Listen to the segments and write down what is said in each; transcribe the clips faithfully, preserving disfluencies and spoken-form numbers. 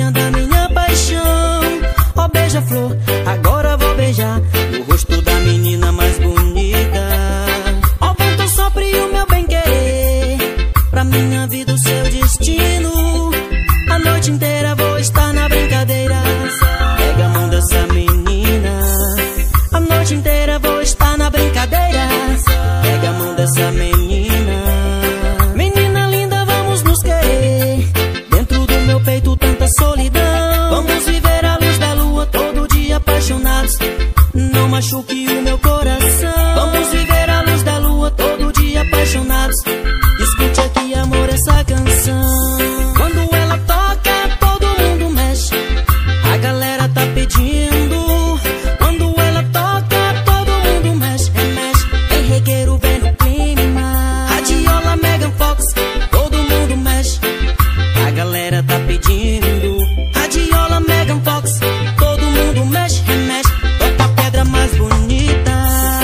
testemunha da minha paixão. Ó beija-flor, agora vou beijar o rosto da menina mais bonita. Ó vento, sopre o meu bem-querer, pra minha vida o seu destino. A noite inteira vou estar na brincadeira. Pega a mão dessa menina. A noite inteira vou estar na brincadeira. Pega a mão dessa menina. Menina linda, vamos nos querer. Dentro do meu peito tanta solidão. Vamos viver a luz da lua todo dia apaixonados. Não machuque o meu coração. Vamos viver a luz da lua todo dia apaixonados. Escute aqui, amor, essa canção. Quando ela toca, todo mundo mexe. A galera tá pedindo. Quando ela toca, todo mundo mexe, remexe. Tem regueiro, vem no clima. Radiola, Megan Fox, todo mundo mexe. A galera tá pedindo. Radiola, Megan Fox, todo mundo mexe, remexe. Toca a pedra mais bonita.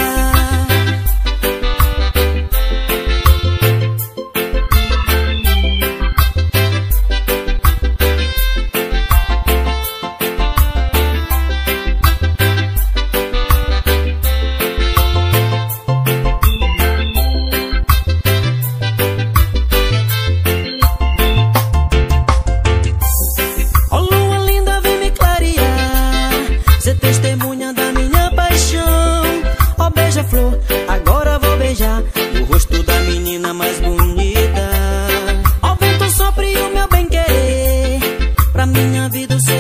Ó lua linda, vem me clarear, ser testemunha da minha paixão. Ó beija-flor, agora vou beijar o rosto da menina mais bonita. Ó vento, sopre o meu bem-querer, pra minha vida o seu